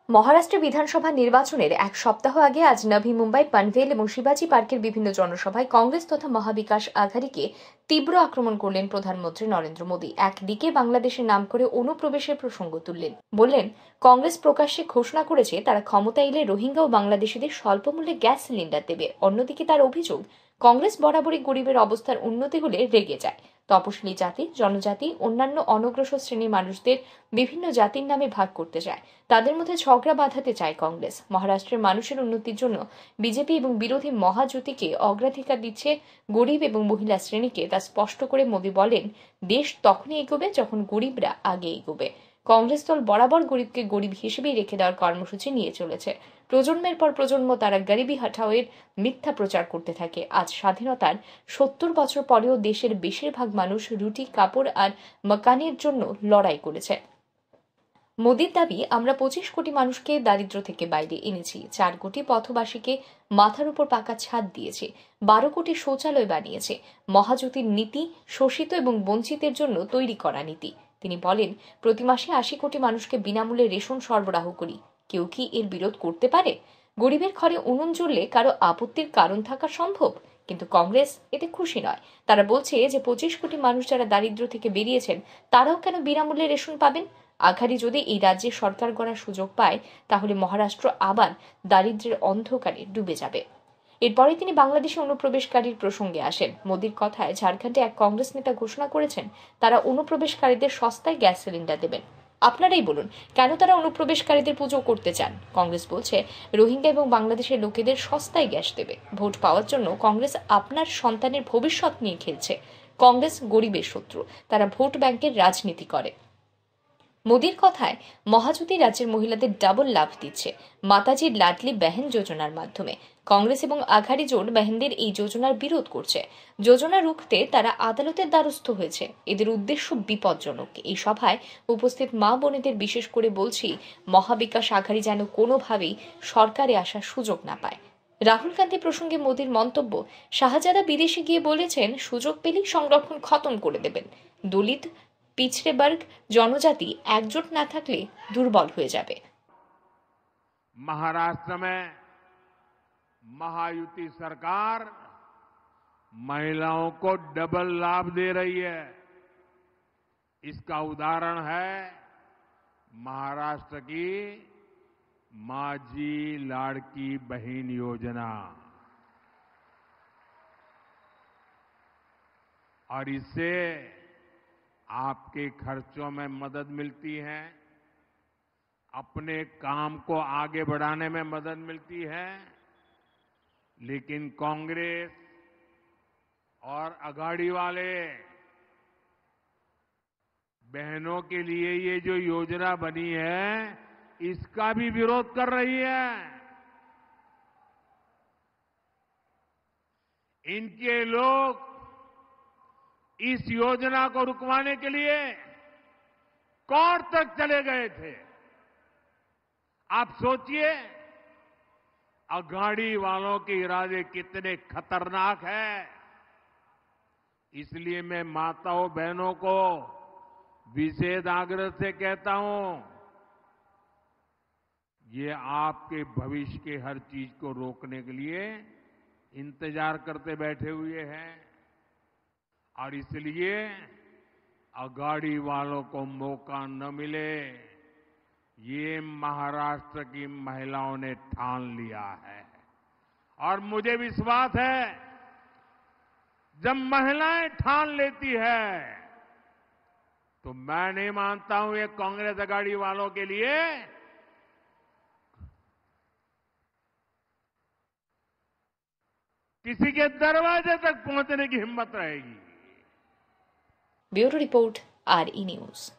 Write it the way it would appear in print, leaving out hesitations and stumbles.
মহারাষ্ট্রে বিধানসভা নির্বাচনের এক সপ্তাহ আগে আজ নভি মুম্বাই পানভেল এবং শিবাজি পার্কের বিভিন্ন জনসভায় কংগ্রেস তথা মহাবিকাশ আঘাড়িকে তীব্র আক্রমণ করলেন প্রধানমন্ত্রী নরেন্দ্র মোদী। একদিকে বাংলাদেশের নাম করে অনুপ্রবেশের প্রসঙ্গ তুললেন, বললেন কংগ্রেস প্রকাশ্যে ঘোষণা করেছে তারা ক্ষমতা এলে রোহিঙ্গা ও বাংলাদেশিদের স্বল্পমূল্যে গ্যাস সিলিন্ডার দেবে। অন্যদিকে তার অভিযোগ, কংগ্রেস বরাবরই গরিবের অবস্থার উন্নতি হলে রেগে যায়, তপশিলি জাতি, জনজাতি, অন্যান্য অনগ্রসর শ্রেণীর মানুষদের বিভিন্ন জাতির নামে ভাগ করতে চায়, তাদের মধ্যে ঝগড়া বাঁধাতে চায় কংগ্রেস। মহারাষ্ট্রের মানুষের উন্নতির জন্য বিজেপি এবং বিরোধী মহাজোটীকে অগ্রাধিকার দিচ্ছে গরিব এবং মহিলা শ্রেণীকে, তা স্পষ্ট করে মোদী বলেন, দেশ তখনই এগোবে যখন গরিবরা আগে এগোবে। কংগ্রেস দল বরাবর গরিবকে গরিব হিসেবেই রেখে দেওয়ার কর্মসূচি নিয়ে চলেছে। প্রজন্মের পর প্রজন্ম তারা গরিবি হটাও এর মিথ্যা প্রচার করতে থাকে। আজ স্বাধীনতার ৭০ বছর পরেও দেশের বেশিরভাগ মানুষ রুটি, কাপড় আর মাকানের জন্য লড়াই করেছে। মোদির দাবি, আমরা ২৫ কোটি মানুষকে দারিদ্র্য থেকে বাইরে এনেছি, ৪ কোটি পথবাসীকে মাথার উপর পাকা ছাদ দিয়েছি, ১২ কোটি শৌচালয় বানিয়েছে। মহাজ্যোতির নীতি শোষিত এবং বঞ্চিতের জন্য তৈরি করা নীতি। তিনি বলেন, প্রতি মাসে ৮০ কোটি মানুষকে বিনামূল্যে রেশন সরবরাহ করি। কেউ কি এর বিরোধ করতে পারে? গরিবের ঘরে উনুন জ্বললে কারো আপত্তির কারণ থাকা সম্ভব? কিন্তু কংগ্রেস এতে খুশি নয়। তারা বলছে যে ২৫ কোটি মানুষ যারা দারিদ্র্য থেকে বেরিয়েছেন তারাও কেন বিনামূল্যে রেশন পাবেন? আঘাড়ি যদি এই রাজ্যে সরকার গড়ার সুযোগ পায় তাহলে মহারাষ্ট্র আবার দারিদ্র্যের অন্ধকারে ডুবে যাবে। এরপরে তিনি বাংলাদেশে অনুপ্রবেশকারীর প্রসঙ্গে আসেন। মোদির কথায়, ঝাড়খণ্ডে এক কংগ্রেস নেতা ঘোষণা করেছেন তারা অনুপ্রবেশকারীদের সস্তায় গ্যাস সিলিন্ডার দেবেন। আপনারাই বলুন, কেন তারা অনুপ্রবেশকারীদের পুজো করতে চান? কংগ্রেস বলছে রোহিঙ্গা এবং বাংলাদেশের লোকেদের সস্তায় গ্যাস দেবে। ভোট পাওয়ার জন্য কংগ্রেস আপনার সন্তানের ভবিষ্যৎ নিয়ে খেলছে। কংগ্রেস গরিবের শত্রু, তারা ভোট ব্যাংকের রাজনীতি করে। মোদির কথায়, মহাজ্যোতি রাজ্যের মহিলাদের ডাবল লাভ দিচ্ছে মাতাজির লাডলি বেহেন যোজনার মাধ্যমে। কংগ্রেস এবং আঘাড়ি জোট বেহেনদের এই যোজনার বিরোধ করছে। যোজনা রুখতে তারা আদালতের দ্বারস্থ হয়েছে। এদের উদ্দেশ্য বিপজ্জনক। এই সভায় উপস্থিত মা বোনেদের বিশেষ করে বলছি, মহাবিকাশ আঘাড়ি যেন কোনোভাবেই সরকারে আসার সুযোগ না পায়। রাহুল গান্ধী প্রসঙ্গে মোদির মন্তব্য, শাহজাদা বিদেশে গিয়ে বলেছেন সুযোগ পেলেই সংরক্ষণ খতম করে দেবেন। দলিত, পিছড়ে বর্গ, জনজাতি একজোট না থাকলে দুর্বল হয়ে যাবে। महाराष्ट्र में महायुति सरकार महिलाओं को डबल लाभ दे रही है। इसका उदाहरण है महाराष्ट्र की माझी लाड़की बहन योजना। और इससे आपके खर्चों में मदद मिलती है, अपने काम को आगे बढ़ाने में मदद मिलती है। लेकिन कांग्रेस और अघाड़ी वाले बहनों के लिए ये जो योजना बनी है इसका भी विरोध कर रही है। इनके लोग इस योजना को रुकवाने के लिए कोर्ट तक चले गए थे। आप सोचिए अघाड़ी वालों के इरादे कितने खतरनाक हैं। इसलिए मैं माताओं बहनों को विशेष आग्रह से कहता हूं, ये आपके भविष्य के हर चीज को रोकने के लिए इंतजार करते बैठे हुए हैं। और इसलिए अघाड़ी वालों को मौका न मिले, ये महाराष्ट्र की महिलाओं ने ठान लिया है। और मुझे विश्वास है जब महिलाएं ठान लेती है तो मैं नहीं मानता हूं ये कांग्रेस अघाड़ी वालों के लिए किसी के दरवाजे तक पहुंचने की हिम्मत रहेगी। Bureau report, RE news.